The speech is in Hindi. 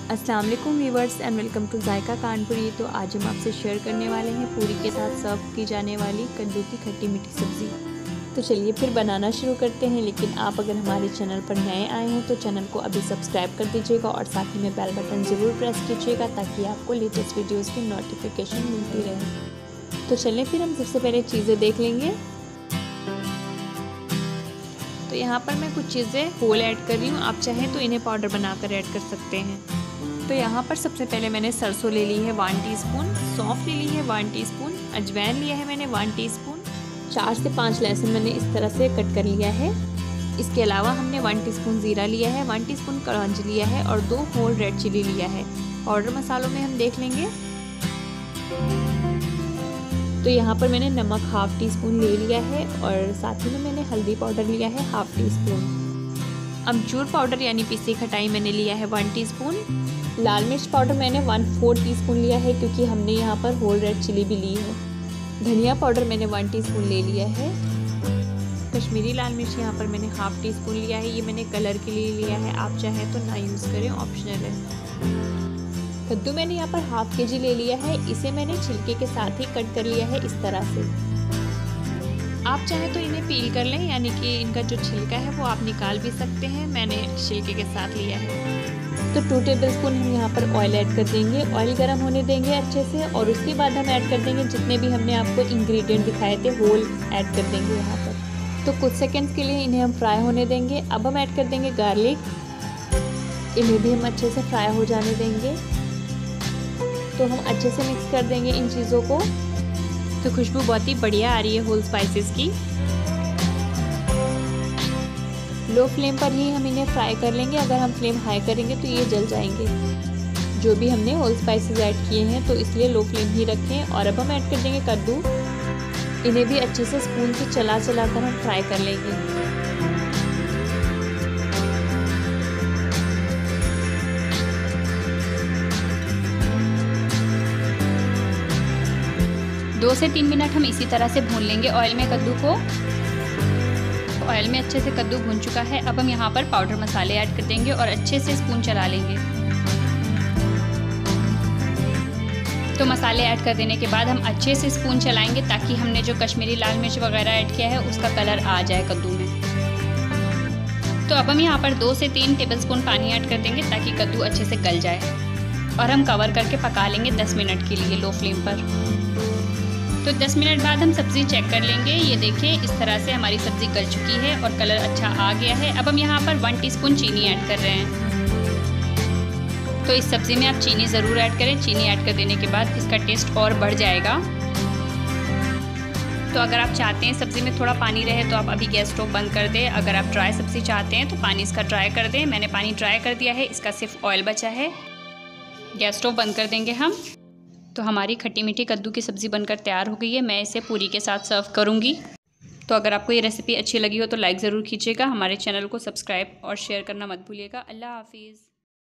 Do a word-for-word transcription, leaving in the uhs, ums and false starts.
अस्सलाम वालेकुम viewers and welcome to Zaika Kanpuri. तो आज हम आपसे शेयर करने वाले हैं पूरी के साथ सर्व की जाने वाली कद्दू की खट्टी मीठी सब्ज़ी। तो चलिए फिर बनाना शुरू करते हैं। लेकिन आप अगर हमारे चैनल पर नए आए हैं तो चैनल को अभी सब्सक्राइब कर दीजिएगा और साथ ही में बेल बटन ज़रूर प्रेस कीजिएगा ताकि आपको लेटेस्ट वीडियोज़ की नोटिफिकेशन मिलती रहे। तो चलिए फिर हम सबसे पहले चीज़ें देख लेंगे। तो यहाँ पर मैं कुछ चीज़ें होल ऐड कर रही हूँ, आप चाहें तो इन्हें पाउडर बनाकर ऐड कर सकते हैं। तो यहाँ पर सबसे पहले मैंने सरसों ले ली है वन टीस्पून, सौंफ ले ली है वन टीस्पून, अजवाइन लिया है मैंने वन टीस्पून, चार से पाँच लहसुन मैंने इस तरह से कट कर लिया है। इसके अलावा हमने वन टीस्पून ज़ीरा लिया है, वन टीस्पून कलौंजी लिया है और दो होल रेड चिली लिया है। पाउडर मसालों में हम देख लेंगे तो यहाँ पर मैंने नमक हाफ़ टी स्पून ले लिया है और साथ ही में मैंने हल्दी पाउडर लिया है हाफ़ टी स्पून। अमचूर पाउडर यानी पिसी खटाई मैंने लिया है वन टीस्पून। लाल मिर्च पाउडर मैंने वन फोर टीस्पून लिया है क्योंकि हमने यहाँ पर होल रेड चिली भी ली है। धनिया पाउडर मैंने वन टीस्पून ले लिया है। कश्मीरी लाल मिर्च यहाँ पर मैंने हाफ़ टी स्पून लिया है, ये मैंने कलर के लिए लिया है, आप चाहें तो ना यूज़ करें, ऑप्शनल है। कद्दू मैंने यहाँ पर हाफ के जी ले लिया है, इसे मैंने छिलके के साथ ही कट कर लिया है इस तरह से। आप चाहें तो इन्हें पील कर लें, यानी कि इनका जो छिलका है वो आप निकाल भी सकते हैं, मैंने छिलके के साथ लिया है। तो टू टेबल स्पून हम यहाँ पर ऑयल ऐड कर देंगे। ऑयल गर्म होने देंगे अच्छे से और उसके बाद हम ऐड कर देंगे जितने भी हमने आपको इंग्रेडिएंट दिखाए थे होल ऐड कर देंगे यहाँ पर। तो कुछ सेकेंड्स के लिए इन्हें हम फ्राई होने देंगे। अब हम ऐड कर देंगे गार्लिक, इन्हें भी हम अच्छे से फ्राई हो जाने देंगे। तो हम अच्छे से मिक्स कर देंगे इन चीज़ों को। तो खुशबू बहुत ही बढ़िया आ रही है होल स्पाइसेस की। लो फ्लेम पर ही हम इन्हें फ्राई कर लेंगे, अगर हम फ्लेम हाई करेंगे तो ये जल जाएंगे। जो भी हमने होल स्पाइसेस ऐड किए हैं तो इसलिए लो फ्लेम ही रखें। और अब हम ऐड कर देंगे कद्दू, इन्हें भी अच्छे से स्पून से चला चला कर हम फ्राई कर लेंगे। दो से तीन मिनट हम इसी तरह से भून लेंगे ऑयल में कद्दू को। ऑयल में अच्छे से कद्दू भून चुका है। अब हम यहाँ पर पाउडर मसाले ऐड कर देंगे और अच्छे से स्पून चला लेंगे। तो मसाले ऐड कर देने के बाद हम अच्छे से स्पून चलाएंगे ताकि हमने जो कश्मीरी लाल मिर्च वगैरह ऐड किया है उसका कलर आ जाए कद्दू में। तो अब हम यहाँ पर दो से तीन टेबलस्पून पानी ऐड कर देंगे ताकि कद्दू अच्छे से गल जाए और हम कवर करके पका लेंगे दस मिनट के लिए लो फ्लेम पर। तो दस मिनट बाद हम सब्ज़ी चेक कर लेंगे। ये देखिए इस तरह से हमारी सब्ज़ी गल चुकी है और कलर अच्छा आ गया है। अब हम यहाँ पर वन टीस्पून चीनी ऐड कर रहे हैं। तो इस सब्ज़ी में आप चीनी ज़रूर ऐड करें, चीनी ऐड कर देने के बाद इसका टेस्ट और बढ़ जाएगा। तो अगर आप चाहते हैं सब्ज़ी में थोड़ा पानी रहे तो आप अभी गैस स्टोव बंद कर दें। अगर आप ड्राई सब्ज़ी चाहते हैं तो पानी इसका ड्राई कर दें। मैंने पानी ड्राई कर दिया है, इसका सिर्फ ऑयल बचा है। गैस स्टोव बंद कर देंगे हम। तो हमारी खट्टी मीठी कद्दू की सब्ज़ी बनकर तैयार हो गई है। मैं इसे पूरी के साथ सर्व करूँगी। तो अगर आपको ये रेसिपी अच्छी लगी हो तो लाइक ज़रूर कीजिएगा। हमारे चैनल को सब्सक्राइब और शेयर करना मत भूलिएगा। अल्लाह हाफिज़।